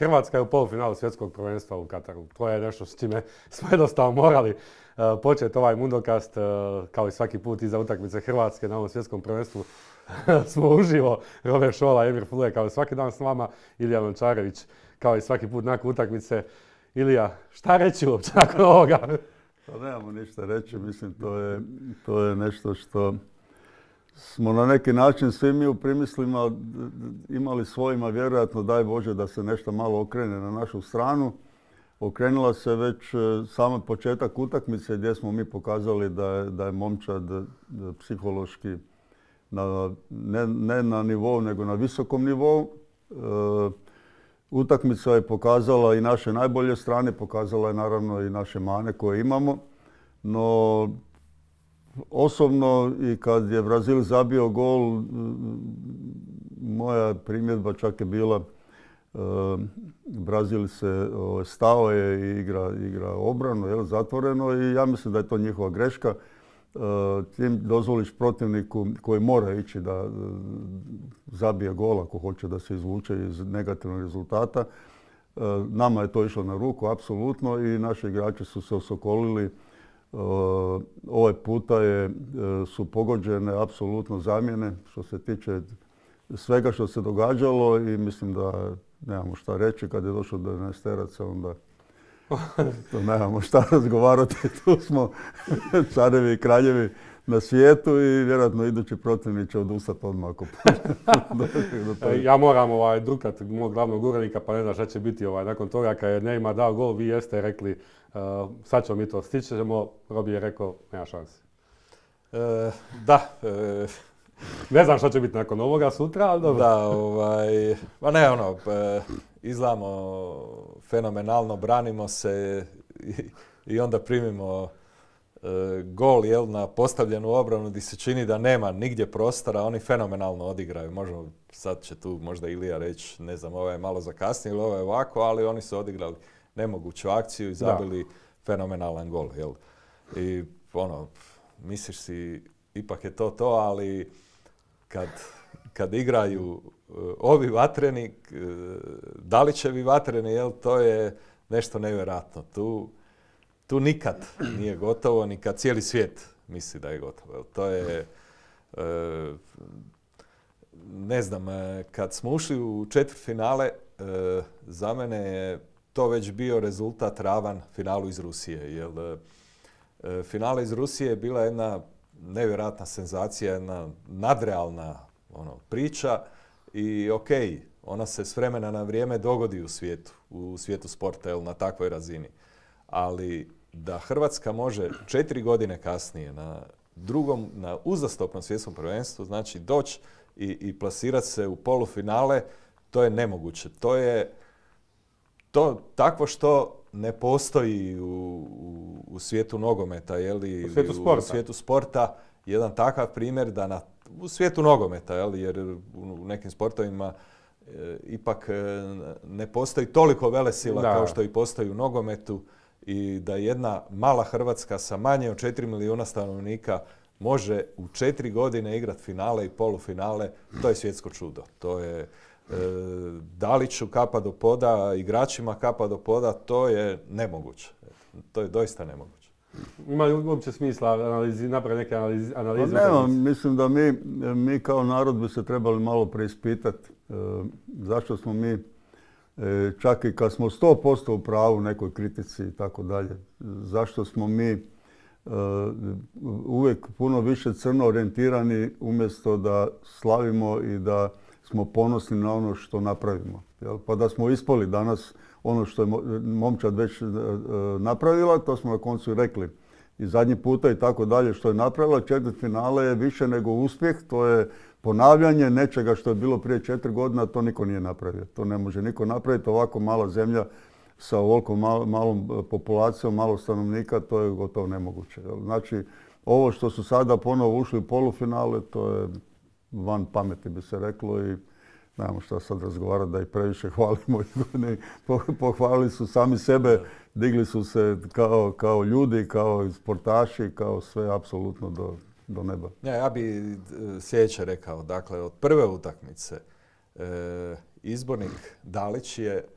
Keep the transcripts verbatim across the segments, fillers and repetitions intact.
Hrvatska je u polufinalu svjetskog prvenstva u Kataru. To je nešto s čime smo jednostavno morali uh, početi ovaj Mundokast, uh, kao i svaki put iza utakmice Hrvatske na ovom svjetskom prvenstvu. Smo uživo, Robert Šola, Emir Fulej, kao i svaki dan s vama, Ilija Lončarević, kao i svaki put nakon utakmice. Ilija, šta reći uopće nakon ovoga? Pa nemamo ništa reći, mislim to je, to je nešto što smo na neki način svi mi u primislima imali svojima, vjerojatno daj Bože da se nešto malo okrene na našu stranu. Okrenula se već sam početak utakmice gdje smo mi pokazali da je, da je momčad psihološki na, ne, ne na nivou nego na visokom nivou. E, utakmica je pokazala i naše najbolje strane, pokazala je naravno i naše mane koje imamo. No osobno i kad je Brazil zabio gol, moja primjedba čak je bila Brazil se stao je i igra, igra obranu, jel, zatvoreno i ja mislim da je to njihova greška. Tim dozvoliš protivniku koji mora ići da zabije gol ako hoće da se izvuče iz negativnog rezultata. Nama je to išlo na ruku, apsolutno, i naši igrači su se osokolili. Ovaj puta je, su pogođene apsolutno zamjene što se tiče svega što se događalo i mislim da nemamo šta reći. Kad je došlo do jedanaesteraca, onda to nemamo šta razgovarati. Tu smo carevi i kraljevi na svijetu i vjerojatno idući protivnik će odustati odmah ako Ja moram ovaj, drukati mog glavnog urednika, pa ne znam šta će biti ovaj, nakon toga kad je Neymar dao gol, vi jeste rekli uh, sad ćemo mi to stići ćemo, Robi je rekao nema šanse. E, da. E, ne znam šta će biti nakon ovoga sutra, ali dobro. Da, ovaj, ma ne ono, e, izlamo fenomenalno, branimo se i, i onda primimo e, gol, jel, na postavljenu obranu gdje se čini da nema nigdje prostora, oni fenomenalno odigraju. Možemo, sad će tu možda Ilija reći, ne znam, ovo je malo zakasnije ili ovo je ovako, ali oni su odigrali nemoguću akciju i zabili da. fenomenalan gol, jel. I ono, misliš si, ipak je to to, ali kad, kad igraju uh, ovi vatreni, uh, Dalićevi vatreni, jel, to je nešto nevjerojatno. Tu, tu nikad nije gotovo, ni kad cijeli svijet misli da je gotovo. Jel. To je, uh, ne znam, kad smo ušli u četvrtfinale, uh, za mene je to već bio rezultat ravan finalu iz Rusije. Jel, uh, finale iz Rusije je bila jedna nevjerojatna senzacija, jedna nadrealna ono, priča i okej, okay, ona se s vremena na vrijeme dogodi u svijetu, u svijetu sporta, jel, na takvoj razini. Ali da Hrvatska može četiri godine kasnije na drugom, na uzastopnom svjetskom prvenstvu, znači doći i, i plasirati se u polufinale, to je nemoguće. To je to takvo što ne postoji u, u, u svijetu nogometa, jeli, u svijetu sporta. U svijetu sporta jedan takav primjer da na, u svijetu nogometa, jeli, jer u, u nekim sportovima e, ipak e, ne postoji toliko velesila da. kao što i postoji u nogometu i da jedna mala Hrvatska sa manje od četiri milijuna stanovnika može u četiri godine igrati finale i polufinale, to je svjetsko čudo. To je Daliću kapa do poda, igračima kapa do poda, to je nemoguće. To je doista nemoguće. Ima li uopće smisla analizi, napraviti neke analize? analize pa nema, mislim da mi, mi kao narod bi se trebali malo preispitati e, zašto smo mi, e, čak i kad smo sto posto u pravu u nekoj kritici i tako dalje, zašto smo mi e, uvijek puno više crno orijentirani umjesto da slavimo i da smo ponosni na ono što napravimo. Jel? Pa da smo ispali danas ono što je momčad već napravila, to smo na koncu rekli i zadnji puta i tako dalje što je napravila. Četvrtfinale je više nego uspjeh, to je ponavljanje nečega što je bilo prije četiri godina, to niko nije napravio. To ne može niko napraviti, ovako mala zemlja sa ovoliko mal, malom populacijom, malo stanovnika, to je gotovo nemoguće. Jel? Znači, ovo što su sada ponovo ušli u polufinale, to je van pameti bi se reklo i nemamo šta sad razgovarati da ih previše hvalimo. Pohvalili su sami sebe, digli su se kao, kao ljudi, kao sportaši, kao sve apsolutno do, do neba. Ja, ja bi sljedeće rekao, dakle od prve utakmice e, izbornik Dalić je e,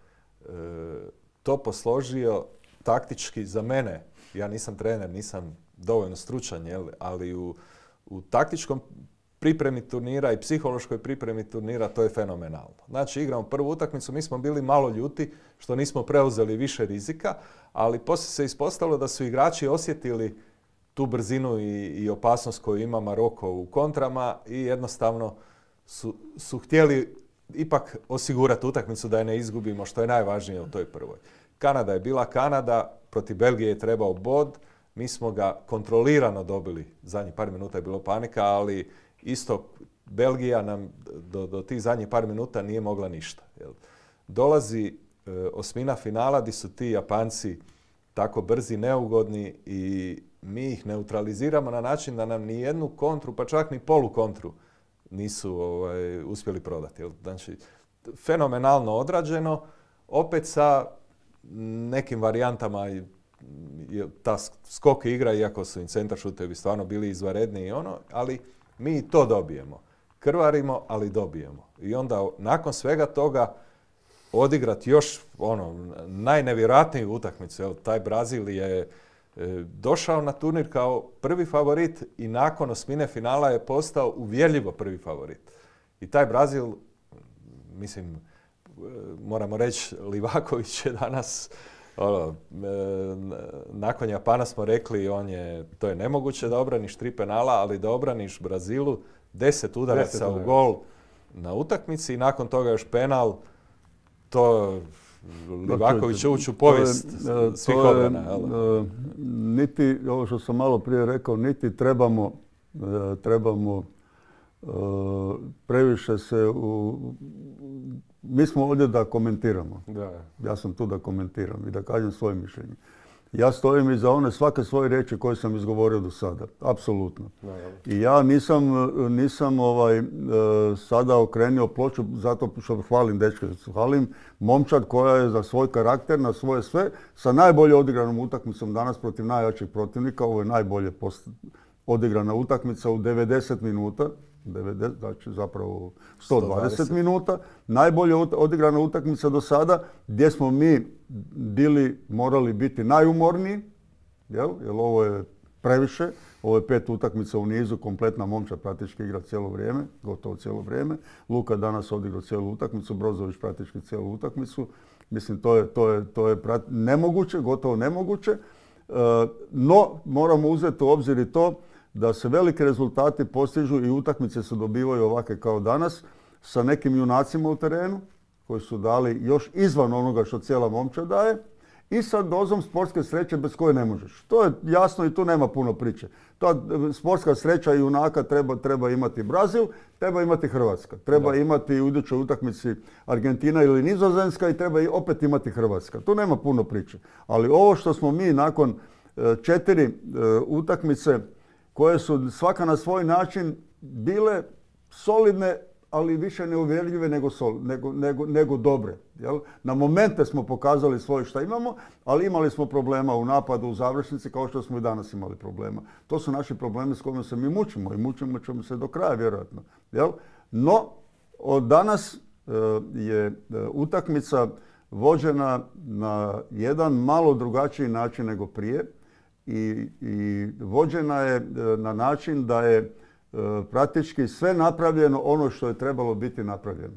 to posložio taktički za mene. Ja nisam trener, nisam dovoljno stručan, jel? Ali u, u taktičkom pripremi turnira i psihološkoj pripremi turnira to je fenomenalno. Znači, igramo prvu utakmicu, mi smo bili malo ljuti što nismo preuzeli više rizika, ali poslije se ispostavilo da su igrači osjetili tu brzinu i, i opasnost koju ima Maroko u kontrama i jednostavno su, su htjeli ipak osigurati utakmicu da je ne izgubimo, što je najvažnije u toj prvoj. Kanada je bila Kanada, protiv Belgije je trebao bod, mi smo ga kontrolirano dobili, zadnjih par minuta je bilo panika, ali isto Belgija nam do, do tih zadnjih par minuta nije mogla ništa. Jel? Dolazi e, osmina finala gdje su ti Japanci tako brzi, neugodni i mi ih neutraliziramo na način da nam ni jednu kontru, pa čak ni polu kontru nisu ovaj, uspjeli prodati. Jel? Znači, fenomenalno odrađeno, opet sa nekim varijantama ta skok igra, iako su im centar šutevi stvarno bili izvanredni i ono, ali mi to dobijemo. Krvarimo, ali dobijemo. I onda nakon svega toga odigrati još ono, najnevjerojatniju utakmicu. Evo, taj Brazil je e, došao na turnir kao prvi favorit i nakon osmine finala je postao uvjerljivo prvi favorit. I taj Brazil, mislim, moramo reći, Livaković je danas, ono, e, nakon Japana smo rekli, on je, to je nemoguće da obraniš tri penala, ali da obraniš Brazilu deset udaraca u gol na utakmici i nakon toga još penal, to Livaković će ući u povijest je, svih obrana. Je, niti, ovo što sam malo prije rekao, niti trebamo, trebamo previše se u... Mi smo ovdje da komentiramo. Da. Ja sam tu da komentiram i da kažem svoje mišljenje. Ja stojim iza one svake svoje riječi koje sam izgovorio do sada. Apsolutno. Da, I ja nisam, nisam ovaj, sada okrenio ploču zato što hvalim dečke. Hvalim momčad koja je za svoj karakter, na svoje sve, sa najbolje odigranom utakmicom danas protiv najjačih protivnika. Ovo je najbolje post- odigrana utakmica u devedeset minuta. devedeset, znači zapravo sto dvadeset minuta. Najbolje odigrana utakmica do sada, gdje smo mi bili, morali biti najumorniji, jel? Jer ovo je previše. Ovo je pet utakmica u nizu, kompletna momčad praktički igra cijelo vrijeme, gotovo cijelo vrijeme. Luka danas odigrao cijelu utakmicu, Brozović praktički cijelu utakmicu. Mislim, to je, to je, to je nemoguće, gotovo nemoguće. No, moramo uzeti u obzir i to da se velike rezultati postižu i utakmice se dobivaju ovakve kao danas sa nekim junacima u terenu koji su dali još izvan onoga što cijela momčad daje i sa dozom sportske sreće bez koje ne možeš. To je jasno i tu nema puno priče. Ta sportska sreća i junaka treba, treba imati Brazil, treba imati Hrvatska. Treba da. imati u idućoj utakmici Argentina ili Nizozemska i treba i opet imati Hrvatska. Tu nema puno priče. Ali ovo što smo mi nakon četiri utakmice koje su svaka na svoj način bile solidne, ali više neuvjerljive nego, sol, nego, nego, nego dobre. Jel? Na momente smo pokazali svoje šta imamo, ali imali smo problema u napadu, u završnici, kao što smo i danas imali problema. To su naši problemi s kojima se mi mučimo i mučimo ćemo se do kraja, vjerojatno. Jel? No, od danas e, je e, utakmica vođena na jedan malo drugačiji način nego prije. I, i vođena je na način da je e, praktički sve napravljeno ono što je trebalo biti napravljeno.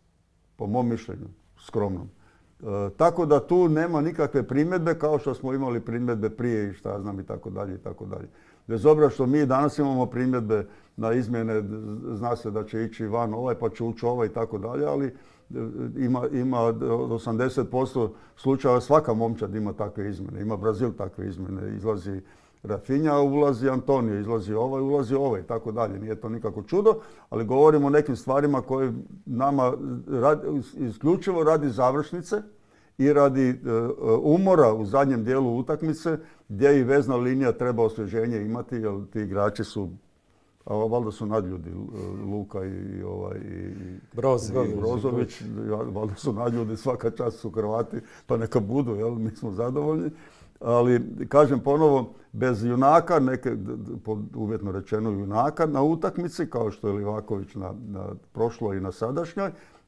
Po mom mišljenju, skromnom. E, tako da tu nema nikakve primjedbe kao što smo imali primjedbe prije i šta znam i tako dalje i tako dalje. Bez obzira što mi danas imamo primjedbe na izmjene, zna se da će ići van ovaj pa će ući ovaj i tako dalje, ali ima, ima osamdeset posto slučajeva svaka momčad ima takve izmjene. Ima Brazil takve izmjene. Izlazi Rafinha, ulazi Antonio, izlazi ovaj, ulazi ovaj i tako dalje. Nije to nikako čudo, ali govorimo o nekim stvarima koje nama radi, isključivo radi završnice i radi uh, umora u zadnjem dijelu utakmice gdje i vezna linija treba osvježenje imati jer ti igrači su, a valjda su nadljudi, Luka i, ovaj, i Broz, Brozović, valjda su nadljudi, svaka čast su Hrvati, pa neka budu, jel, mi smo zadovoljni. Ali, kažem ponovo, bez junaka, neke, uvjetno rečeno junaka, na utakmici, kao što je Livaković na, na prošloj i na sadašnjoj,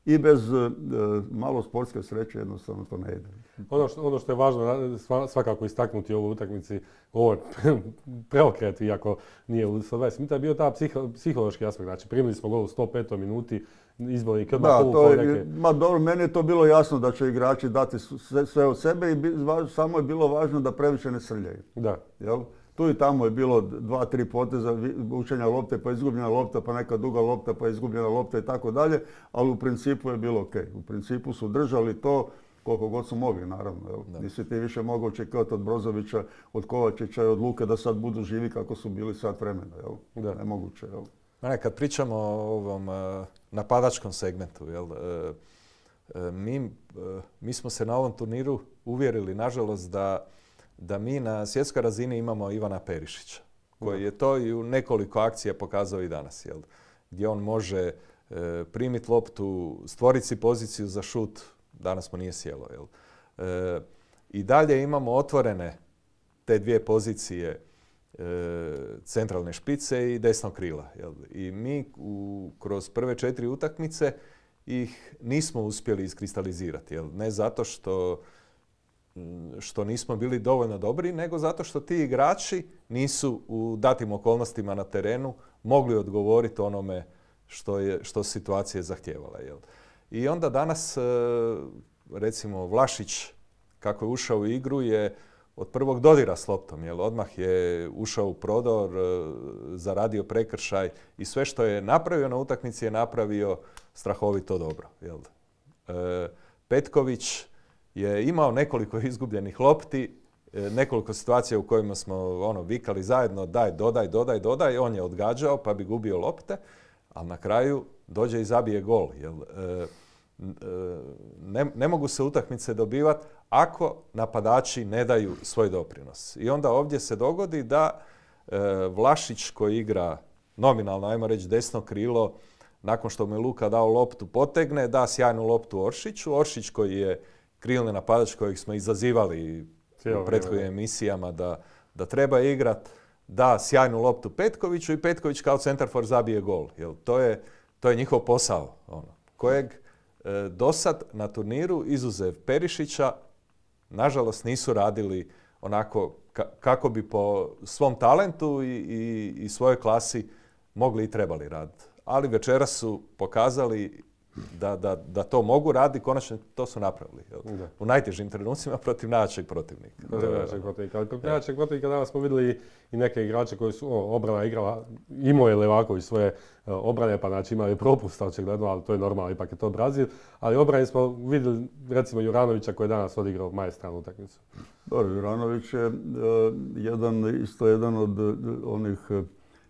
i bez uh, malo sportske sreće jednostavno to ne ide. Ono što, ono što je važno svakako istaknuti u ovoj utakmici, ovo je preokret, iako nije u sto dvadeset minuta, je bio ta psiho, psihološki aspekt. Znači, primili smo gol u sto petoj minuti, izbori krma da, polu to je, neke... ma dobro, meni je to bilo jasno da će igrači dati sve, sve od sebe i bi, samo je bilo važno da previše ne srljaju. Da. Jel? Tu i tamo je bilo dva, tri poteza, učenja lopte, pa izgubljena lopta, pa neka duga lopta, pa izgubljena lopta i tako dalje, ali u principu je bilo ok. U principu su držali to koliko god su mogli, naravno. Jel? Nisi ti više mogao očekivati od Brozovića, od Kovačića i od Luke da sad budu živi kako su bili sat vremena. Jel? Da. Nemoguće. Jel? Ne, kad pričamo o ovom uh, napadačkom segmentu, jel, uh, uh, mi, uh, mi smo se na ovom turniru uvjerili, nažalost, da da mi na svjetskoj razini imamo Ivana Perišića, koji je to i u nekoliko akcija pokazao i danas, jel? Gdje on može e, primiti loptu, stvoriti si poziciju za šut, danas mu nije sjelo. Jel? E, I dalje imamo otvorene te dvije pozicije e, centralne špice i desnog krila. Jel? I mi u, kroz prve četiri utakmice ih nismo uspjeli iskristalizirati. Jel? Ne zato što što nismo bili dovoljno dobri, nego zato što ti igrači nisu u datim okolnostima na terenu mogli odgovoriti onome što je što situacija zahtijevala. Jel? I onda danas, recimo, Vlašić, kako je ušao u igru, je od prvog dodira s loptom. Jel? Odmah je ušao u prodor, zaradio prekršaj i sve što je napravio na utakmici je napravio strahovito dobro. Jel? E, Petković je imao nekoliko izgubljenih lopti, nekoliko situacija u kojima smo ono, vikali zajedno daj, dodaj, dodaj, dodaj. On je odgađao pa bi gubio lopte, ali na kraju dođe i zabije gol. Jel, e, ne, ne mogu se utakmice dobivati ako napadači ne daju svoj doprinos. I onda ovdje se dogodi da e, Vlašić koji igra nominalno, ajmo reći, desno krilo, nakon što mu je Luka dao loptu, potegne, da sjajnu loptu Oršiću. Oršić koji je krilni napadač kojeg smo izazivali u prethodnim emisijama da, da treba igrat, da sjajnu loptu Petkoviću i Petković kao centarfor zabije gol. Jel, to, je, to je njihov posao, ono, kojeg e, do sad na turniru izuzev Perišića nažalost nisu radili onako ka, kako bi po svom talentu i, i, i svojoj klasi mogli i trebali raditi. Ali večeras su pokazali Da, da, da to mogu raditi, konačno to su napravili. U najtežim trenucima protiv najjačeg protivnika. Protiv najjačeg protivnika. Ali protiv najjačeg protivnika danas smo vidjeli i neke igrače koji su o, obrana igrala, imao je Levaković svoje uh, obrane, pa znači imali propusta očigledno, ali to je normalno, ipak je to Brazil. Ali obrani smo vidjeli recimo Juranovića koji je danas odigrao maestralnu utakmicu. Dobro, Juranović je uh, jedan, isto jedan od uh, onih uh,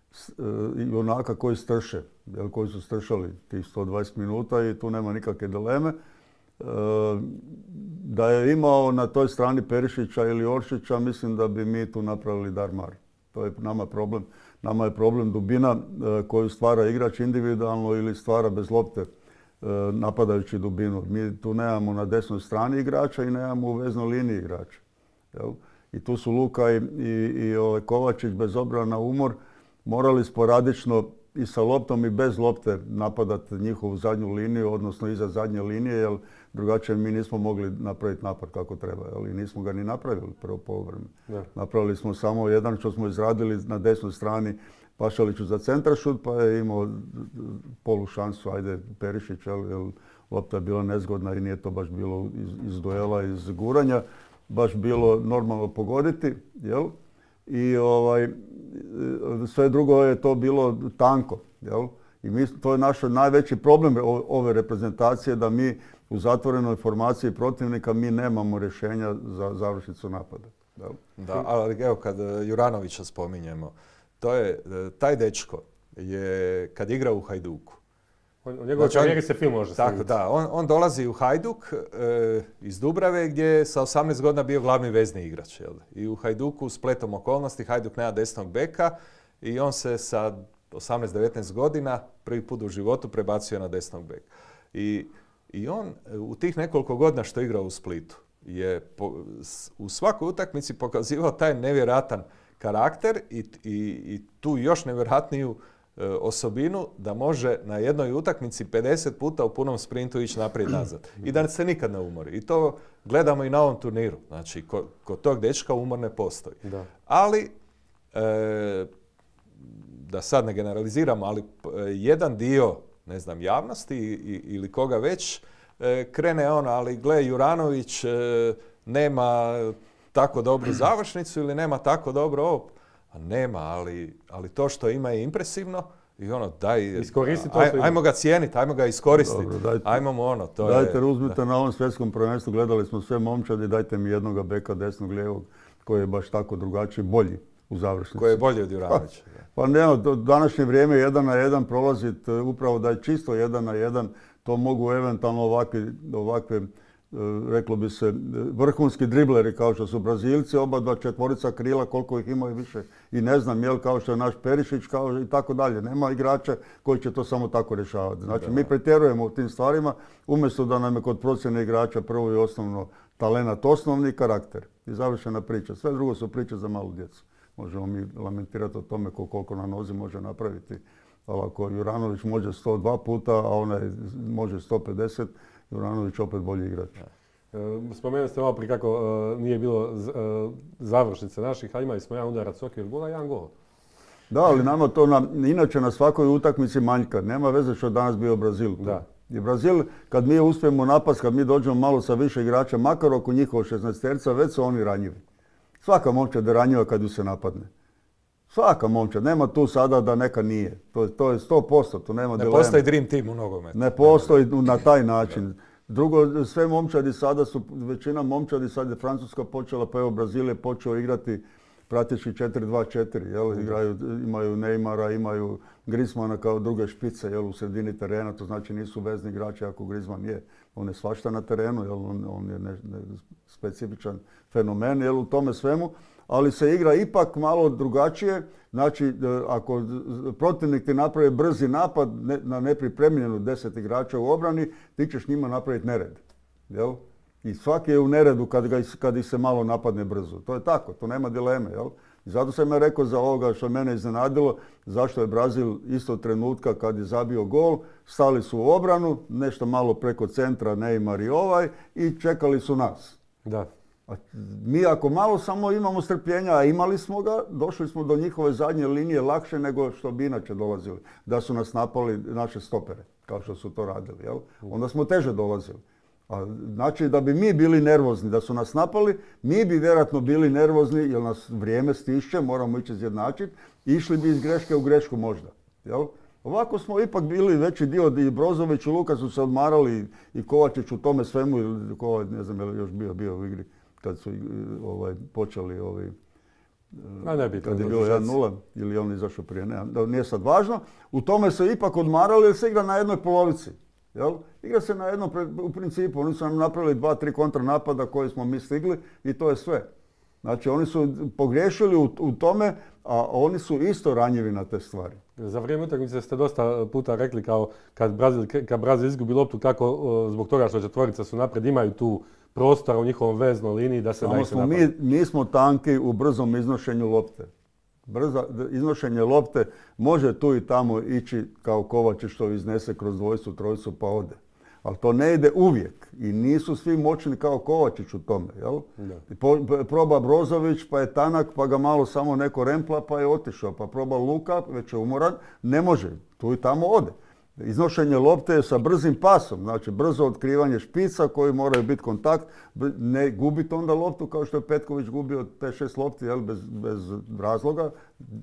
junaka koji strše, jel, koji su stršali tih sto dvadeset minuta i tu nema nikakve dileme. E, da je imao na toj strani Perišića ili Oršića, mislim da bi mi tu napravili dar-mar. To je nama problem. Nama je problem dubina e, koju stvara igrač individualno ili stvara bez lopte e, napadajući dubinu. Mi tu nemamo na desnoj strani igrača i nemamo u veznoj liniji igrača. Jel? I tu su Luka i, i, i ovaj Kovačić bez obzira na umor morali sporadično i sa loptom i bez lopte napadati njihovu zadnju liniju, odnosno iza zadnje linije, jer drugačije mi nismo mogli napraviti napad kako treba. Jel? I nismo ga ni napravili prvo poluvreme. Napravili smo samo jedan što smo izradili na desnoj strani Pašaliću za centaršut, pa je imao polu šansu, ajde Perišić, jer lopta je bila nezgodna i nije to baš bilo iz, iz duela, iz guranja, baš bilo normalno pogoditi, jel? I ovaj, sve drugo je to bilo tanko. Jel? I mi, to je naš najveći problem ove reprezentacije, da mi u zatvorenoj formaciji protivnika mi nemamo rješenja za završnicu napada. Jel? Da, ali evo kad Juranovića spominjemo, to je, taj dečko je kad igra u Hajduku. U njegovoj karijeri se film može snimiti. Tako, da. On, on dolazi u Hajduk e, iz Dubrave gdje je sa osamnaest godina bio glavni vezni igrač. Jel? I u Hajduku spletom okolnosti, Hajduk nema desnog beka i on se sa osamnaest devetnaest godina prvi put u životu prebacio na desnog beka. I, i on u tih nekoliko godina što je igrao u Splitu je po, u svakoj utakmici pokazivao taj nevjerojatan karakter i, i, i tu još nevjerojatniju e, osobinu da može na jednoj utakmici pedeset puta u punom sprintu ići naprijed nazad i da se nikad ne umori. I to gledamo i na ovom turniru. Znači, kod, kod tog dečka umor ne postoji. Da. Ali, e, da sad ne generaliziramo, ali jedan dio, ne znam, javnosti ili koga već, krene ono, ali gle, Juranović nema tako dobru završnicu ili nema tako dobro ovo. A nema, ali, ali to što ima je impresivno i ono, daj, Iskoristi to aj, što ajmo ga cijeniti, ajmo ga iskoristiti. Dobro, dajte, ajmo mu ono, to dajte, je... uzmite da. na ovom svjetskom prvenstvu, gledali smo sve momčadi, dajte mi jednoga beka, desnog, lijevog, koji je baš tako drugačiji, bolji u završnici. Koji je bolji od Juranovića. Pa, pa ne, do današnje vrijeme jedan na jedan prolaziti, upravo da je čisto jedan na jedan, to mogu eventualno ovakve, ovakve reklo bi se, vrhunski dribleri kao što su Brazilci, oba dva četvorica krila, koliko ih imaju više i ne znam, jel, kao što je naš Perišić kao i tako dalje. Nema igrača koji će to samo tako rješavati. Znači, da. Mi pretjerujemo u tim stvarima, umjesto da nam je kod procjene igrača prvo i osnovno talenat, osnovni karakter i završena priča. Sve drugo su priče za malu djecu. Možemo mi lamentirati o tome koliko na nozi može napraviti. Ali ako Juranović može sto dva puta, a onaj može sto pedeset, Juranović opet bolji igrač. Spomenuli ste malo prije kako uh, nije bilo uh, završnice naših, a imali smo jedan udarac okvir gola i jedan gol. Da, ali nama to na, inače na svakoj utakmici manjka. Nema veze što je danas bio Brazil. Da. I Brazil, kad mi uspijemo napast, kad mi dođemo malo sa više igrača, makar oko njihovog šesnaesterca, već su oni ranjivi. Svaka momčad je ranjiva kad ju se napadne. Svaka momčad, nema tu sada da neka nije. To, to je sto posto, tu nema dileme. Ne postoji dream team u nogometu. Ne postoji na taj način. Drugo, sve momčadi sada su, većina momčadi sad je Francuska počela, pa evo Brazil je počeo igrati praktički četiri dva četiri, jel? Igraju, imaju Neymara, imaju Griezmana kao druge špice, jel, u sredini terena, to znači nisu vezni igrači ako Griezmann je. On je svašta na terenu, jel, on, on je ne, ne, specifičan fenomen, jel, u tome svemu, ali se igra ipak malo drugačije. Znači, ako protivnik ti napravi brzi napad ne, na nepripremljenu deset igrača u obrani, ti ćeš njima napraviti nered, jel? I svaki je u neredu kad, ga, kad ih se malo napadne brzo. To je tako, to nema dileme, jel? I zato sam ja rekao za ovoga što mene iznenadilo, zašto je Brazil isto trenutka kad je zabio gol, stali su u obranu, nešto malo preko centra Neymar i ovaj i čekali su nas. Da. A mi ako malo samo imamo strpljenja, a imali smo ga, došli smo do njihove zadnje linije lakše nego što bi inače dolazili. Da su nas napali naše stopere, kao što su to radili, jel? Onda smo teže dolazili. A znači da bi mi bili nervozni, da su nas napali, mi bi vjerojatno bili nervozni jer nas vrijeme stišće, moramo ići izjednačiti, išli bi iz greške u grešku možda. Jel? Ovako smo ipak bili veći dio, i Brozović i Luka su se odmarali i Kovačić u tome svemu, ili Kovač, ne znam je li još bio, bio u igri kad su ovaj, počeli ovi, A ne bi, kad je bilo jedan nula ili on izašao prije, ne, nije sad važno. U tome se ipak odmarali jer se igra na jednoj polovici. Jel? Igra se na jednom, u principu, oni su nam napravili dva, tri kontranapada koje smo mi stigli i to je sve. Znači oni su pogriješili u, u tome, a oni su isto ranjivi na te stvari. Za vrijeme utakmice ste dosta puta rekli kao kad Brazil, kad Brazil izgubi loptu kako zbog toga što četvorica su naprijed imaju tu prostora u njihovom veznoj liniji da se da ih se mi nismo tanki u brzom iznošenju lopte. Brza, iznošenje lopte može tu i tamo ići kao Kovačić što iznese kroz dvojcu, trojicu pa ode. Ali to ne ide uvijek i nisu svi moćni kao Kovačić u tome. Jel? Po, proba Brozović pa je tanak pa ga malo samo neko rempla pa je otišao. Pa proba Luka, već je umoran, ne može, tu i tamo ode. Iznošenje lopte je sa brzim pasom, znači brzo otkrivanje špica koji moraju biti kontakt, ne gubiti onda loptu kao što je Petković gubio pet šest lopti, jel, bez, bez razloga.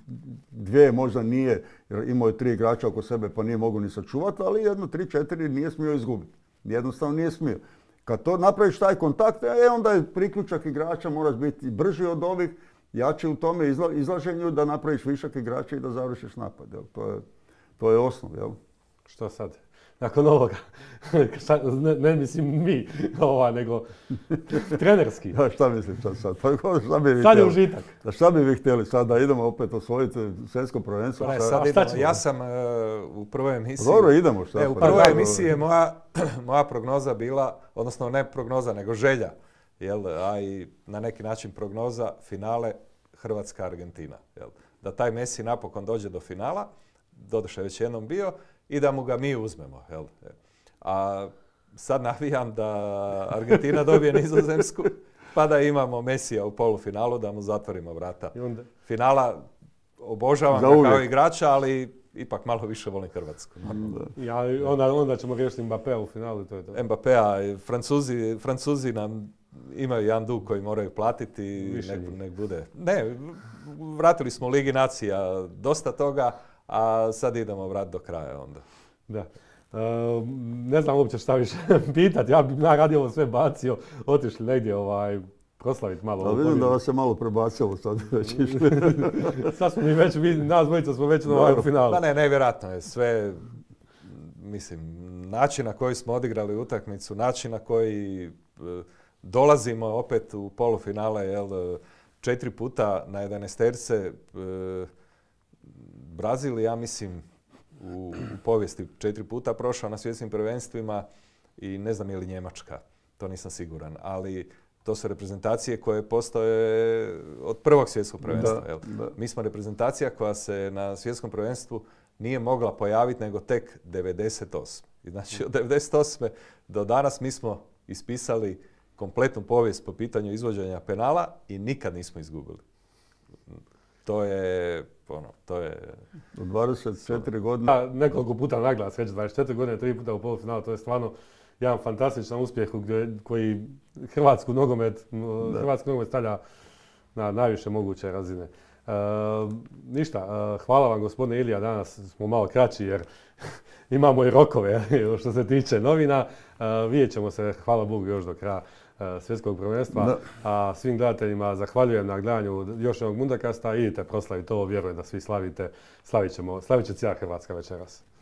Dvije možda nije, jer imao je tri igrača oko sebe pa nije mogu ni sačuvati, ali jedno, tri, četiri nije smio izgubiti. Jednostavno nije smio. Kad to napraviš taj kontakt, e, onda je priključak igrača, moraš biti brži od ovih, jači u tome izla, izlaženju da napraviš višak igrača i da završiš napad. Jel. To je, to je osnov. Jel. Što sad? Nakon ovoga, šta, ne, ne mislim mi, ova, nego trenerski. Ja, šta misliš sad? Pa, šta bi vi sad je htjeli? užitak. Da šta bi vi htjeli sad da idemo opet osvojiti svjetsko prvenstvo? Pa, sad idemo. Ja sam uh, u prvoj emisiji... Dobro, idemo. Šta? E, u prvoj pa, emisiji je moja, moja prognoza bila, odnosno ne prognoza, nego želja, jel, a i na neki način prognoza finale Hrvatska-Argentina. Jel, da taj Messi napokon dođe do finala. doduše već jednom bio, i da mu ga mi uzmemo. Jel? A sad navijam da Argentina dobije Nizozemsku, pa da imamo Mesija u polufinalu, da mu zatvorimo vrata. Onda... Finala obožavam ga kao igrača, ali ipak malo više volim Hrvatsku. Ja, onda, onda ćemo riješiti Mbappéa u finalu. To je to. Mbappéa, Francuzi, Francuzi nam imaju jedan dug koji moraju platiti, nek, nek bude. Ne, vratili smo u Ligi nacija dosta toga, a sad idemo vrat do kraja onda. Da. Uh, ne znam uopće šta više pitati, ja bih radio ovo sve bacio, otišli negdje ovaj, proslaviti malo. Ali vidim da vas se malo prebacilo sad već išli. Sad smo mi već, mi, nas dvojica smo već na ovaj finalu. Pa ne, nevjerojatno je sve, mislim, način na koji smo odigrali utakmicu, način na koji e, dolazimo opet u polufinale, jel, četiri puta na jedanaesterce, e, Brazil, ja mislim, u, u povijesti četiri puta prošao na svjetskim prvenstvima i ne znam je li Njemačka, to nisam siguran, ali to su reprezentacije koje postoje od prvog svjetskog prvenstva. Da, da. Mi smo reprezentacija koja se na svjetskom prvenstvu nije mogla pojaviti nego tek devedeset osme. I znači od devedeset osme do danas mi smo ispisali kompletnu povijest po pitanju izvođenja penala i nikad nismo izgubili. To je, ono, to je... U dvadeset četiri godine... Ja, nekoliko puta naglas, već dvadeset četiri godine, tri puta u polufinalu, to je stvarno jedan fantastičan uspjeh koji Hrvatsku nogomet, Hrvatski nogomet stavlja na najviše moguće razine. E, ništa, e, hvala vam gospodine Ilija, danas smo malo kraći jer imamo i rokove što se tiče novina. E, vidjet ćemo se, hvala Bogu, još do kraja e, svjetskog prvenstva. Da. A svim gledateljima zahvaljujem na gledanju još jednog Mundokasta. Idite proslaviti ovo, vjerujem da svi slavite. Slavit ćemo, slavit će cijela Hrvatska večeras.